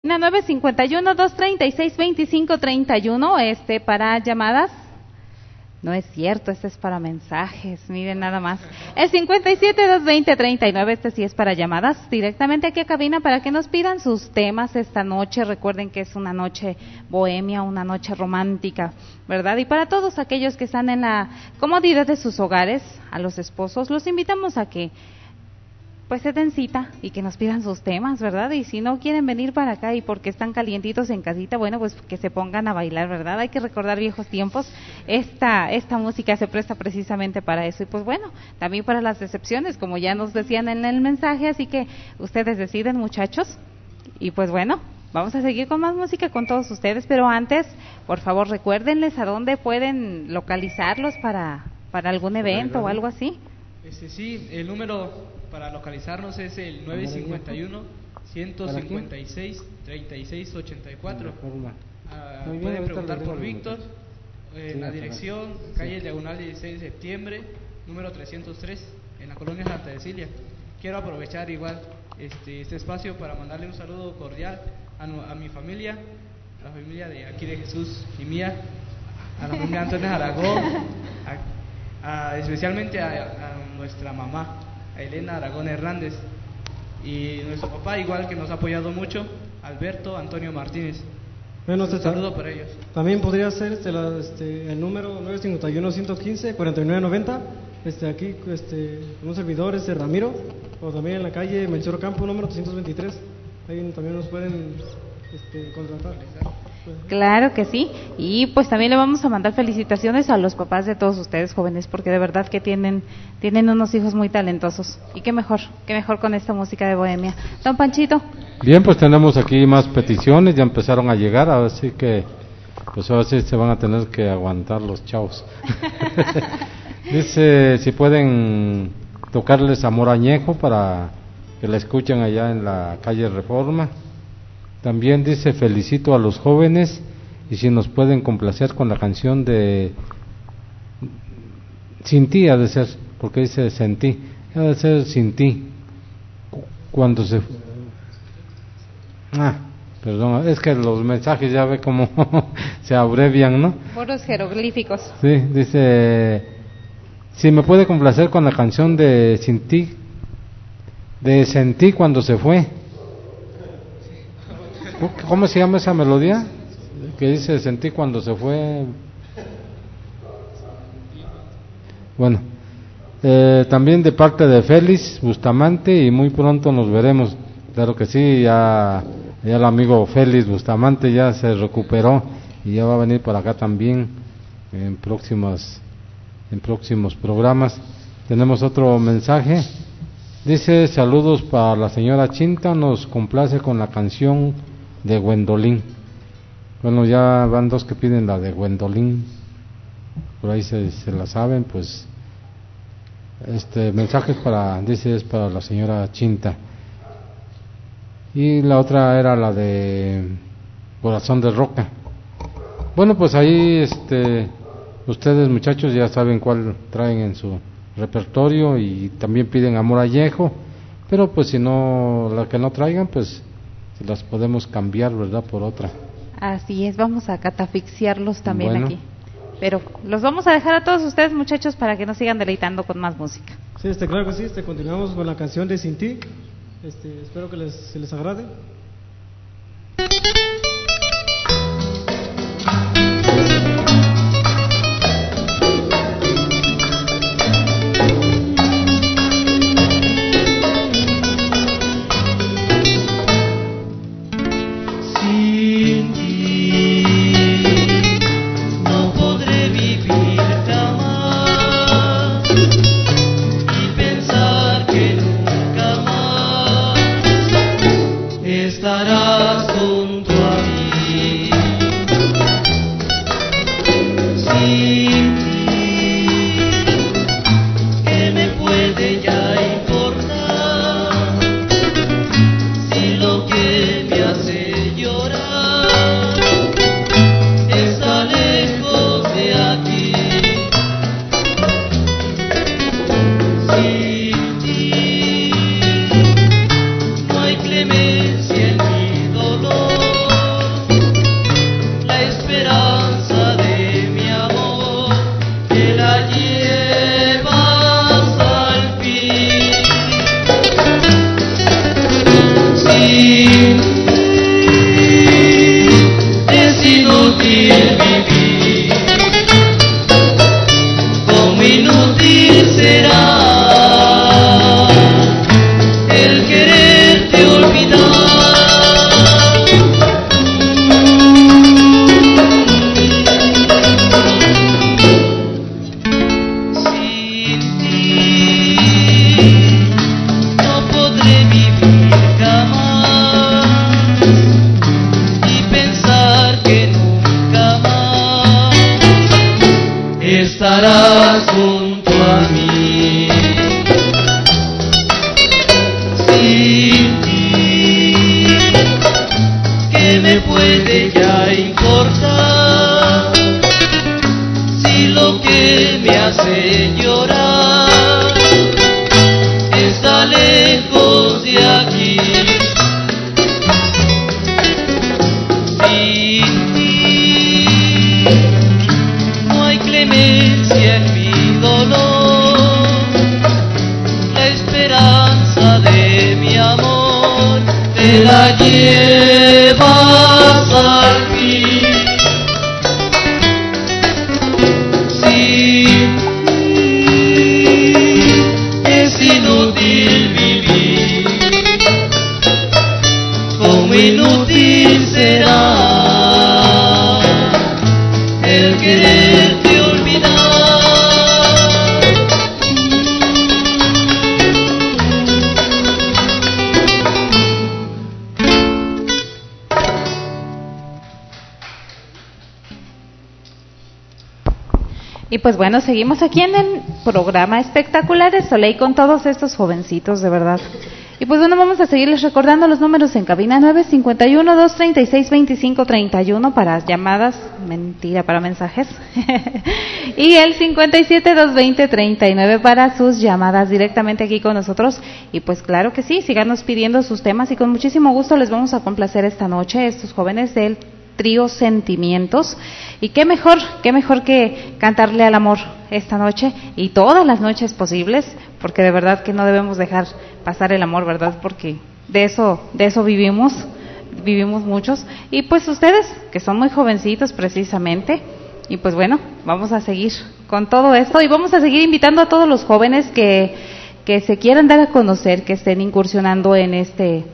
951-236-2531, para llamadas. No es cierto, este es para mensajes, miren nada más. El 57-220-39, este sí es para llamadas directamente aquí a cabina para que nos pidan sus temas esta noche. Recuerden que es una noche bohemia, una noche romántica, ¿verdad? Y para todos aquellos que están en la comodidad de sus hogares, a los esposos, los invitamos a que pues se den cita y que nos pidan sus temas, ¿verdad? Y si no quieren venir para acá y porque están calientitos en casita, bueno, pues que se pongan a bailar, ¿verdad? Hay que recordar viejos tiempos. Esta música se presta precisamente para eso. Y pues bueno, también para las decepciones, como ya nos decían en el mensaje, así que ustedes deciden, muchachos. Y pues bueno, vamos a seguir con más música con todos ustedes, pero antes, por favor, recuérdenles a dónde pueden localizarlos para algún evento o algo así. Sí, el número para localizarnos es el 951-156-3684. Pueden preguntar por Víctor, la dirección, calle Diagonal 16 de septiembre, número 303, en la colonia Santa Cecilia. Quiero aprovechar igual este espacio para mandarle un saludo cordial a mi familia, a la familia de aquí de Jesús y mía, a la familia Antonio Aragón, especialmente a nuestra mamá, a Elena Aragón Hernández, y nuestro papá igual, que nos ha apoyado mucho, Alberto Antonio Martínez. Bueno, un saludo para ellos. También podría ser el número 951-115-4990, aquí con un servidor, Ramiro, o también en la calle Melchor Campo, número 323. Ahí también nos pueden contratar. Claro que sí, y pues también le vamos a mandar felicitaciones a los papás de todos ustedes, jóvenes, porque de verdad que tienen unos hijos muy talentosos, y qué mejor con esta música de bohemia. Don Panchito. Bien, pues tenemos aquí más peticiones, ya empezaron a llegar, así que pues ahora sí se van a tener que aguantar los chavos. Dice si pueden tocarles Amor Añejo para que la escuchen allá en la calle Reforma. También dice felicito a los jóvenes y si nos pueden complacer con la canción de Sin ti, ha de ser, porque dice Sentí, ha de ser Sin ti, cuando se... perdón, es que los mensajes ya ve como se abrevian, ¿no? Puros jeroglíficos. Sí, dice si me puede complacer con la canción de Sin ti, de Sentí cuando se fue. ¿Cómo se llama esa melodía? Que dice Sentí cuando se fue. Bueno, también de parte de Félix Bustamante, y muy pronto nos veremos. Claro que sí, ya el amigo Félix Bustamante ya se recuperó y ya va a venir por acá también en próximos programas. Tenemos otro mensaje. Dice saludos para la señora Chinta, nos complace con la canción de Gwendolyn. Bueno, ya van dos que piden la de Gwendolyn, por ahí se la saben. Pues mensaje es para la señora Chinta, y la otra era la de Corazón de Roca. Bueno, pues ahí ustedes, muchachos, ya saben cuál traen en su repertorio, y también piden Amor Añejo, pero pues si no, la que no traigan, pues las podemos cambiar, ¿verdad?, por otra. Así es, vamos a catafixiarlos también aquí. Pero los vamos a dejar a todos ustedes, muchachos, para que nos sigan deleitando con más música. Sí, claro que sí, continuamos con la canción de Sin ti. Espero que se les agrade. Estarás junto a mí. Sin ti, ¿qué me puede ya importar? Si lo que me hace llorar está lejos de aquí. Sin ti no hay clemencia en mi dolor. estarás junto a mí. Sin ti, ¿qué me puede ya importar? Si lo que me hace llorar está lejos de aquí. Sin ti no hay clemencia en mi dolor, la esperanza de mi amor te la llevas al fin. Sin ti es inútil vivir, como inútil será el quererte olvidar. Y pues bueno, seguimos aquí en el programa espectacular de Soleil con todos estos jovencitos, de verdad. Y pues bueno, vamos a seguirles recordando los números en cabina: 951-236-2531 para llamadas, mentira, para mensajes. Y el 57-220-39 para sus llamadas directamente aquí con nosotros. Y pues claro que sí, síganos pidiendo sus temas y con muchísimo gusto les vamos a complacer esta noche estos jóvenes del trío Sentimientos. Y qué mejor que cantarle al amor esta noche y todas las noches posibles, porque de verdad que no debemos dejar pasar el amor, ¿verdad? Porque de eso vivimos muchos. Y pues ustedes, que son muy jovencitos precisamente, y pues bueno, vamos a seguir con todo esto y vamos a seguir invitando a todos los jóvenes que se quieran dar a conocer, que estén incursionando en este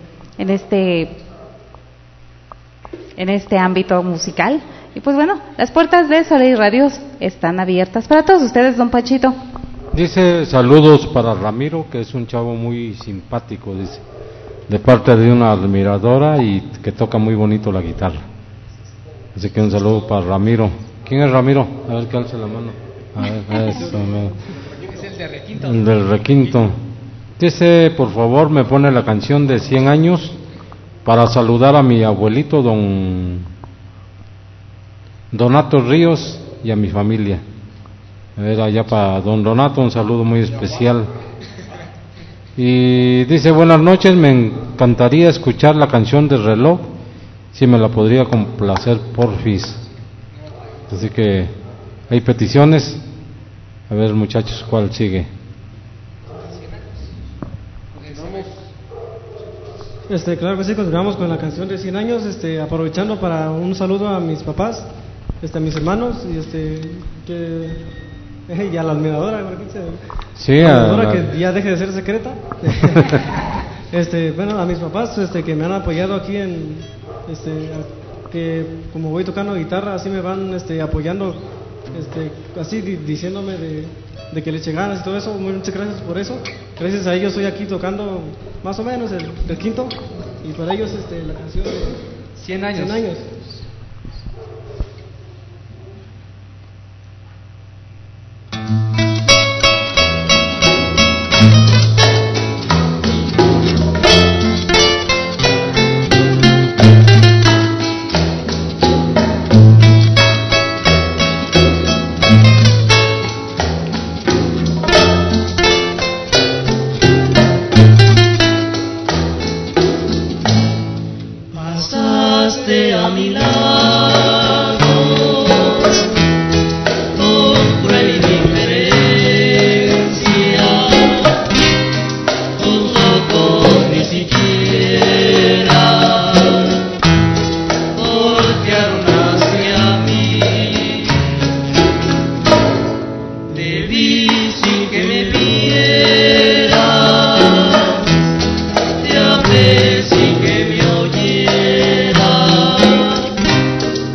ámbito musical. Y pues bueno, las puertas de Soleil Radios están abiertas para todos ustedes, don Pachito. Dice saludos para Ramiro, que es un chavo muy simpático, dice, de parte de una admiradora y que toca muy bonito la guitarra. Así que un saludo para Ramiro. ¿Quién es Ramiro? A ver que alce la mano. A ver, eso, el del requinto. Dice, por favor, me pone la canción de 100 años para saludar a mi abuelito, don Donato Ríos, y a mi familia. A ver, allá para don Donato un saludo muy especial. Y dice, buenas noches, me encantaría escuchar la canción de Reloj, si me la podría complacer, porfis. Así que hay peticiones. A ver, muchachos, ¿cuál sigue? Claro que sí, continuamos con la canción de 100 años, aprovechando para un saludo a mis papás, a mis hermanos, y a la admiradora, sí, que ya deje de ser secreta. Bueno, a mis papás, que me han apoyado aquí en, que como voy tocando guitarra, así me van, apoyando, así diciéndome de que le eche ganas y todo eso. Muchas gracias por eso. Gracias a ellos estoy aquí tocando más o menos el quinto, y para ellos la canción de 100 años. 100 años. Pasaste a mi lado con cruel indiferencia, tus ojos ni siquiera voltearon hacia mí. Te vi sin que me vieras, te hablé sin que me oyeras.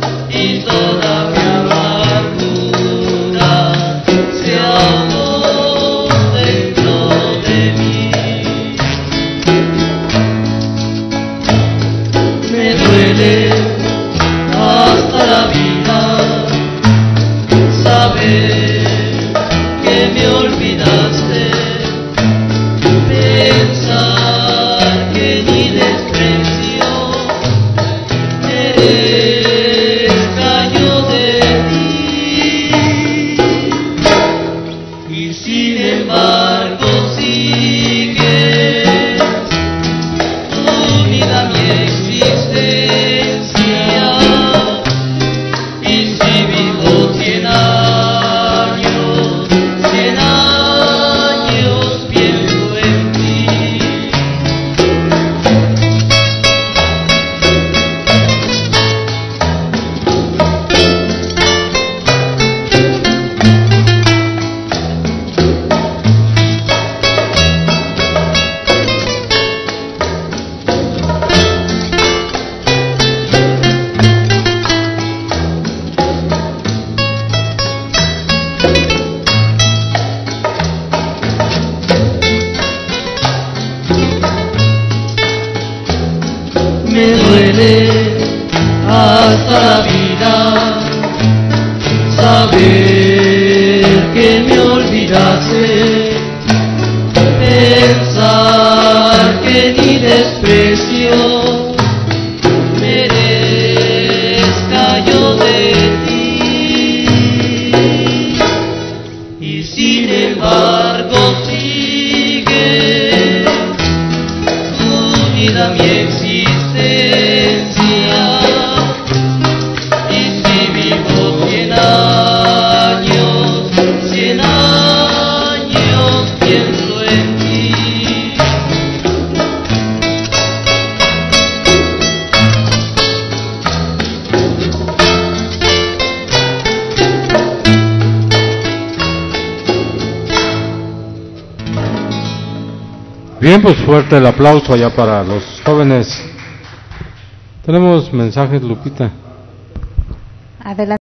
duele hasta la vida saber que me olvidaste, pensar que ni desprecio merezca yo de ti, y sin embargo sigue unida mi existencia, y si vivo 100 años pienso en ti. Bien, pues fuerte el aplauso allá para los jóvenes. Tenemos mensajes, Lupita. Adelante.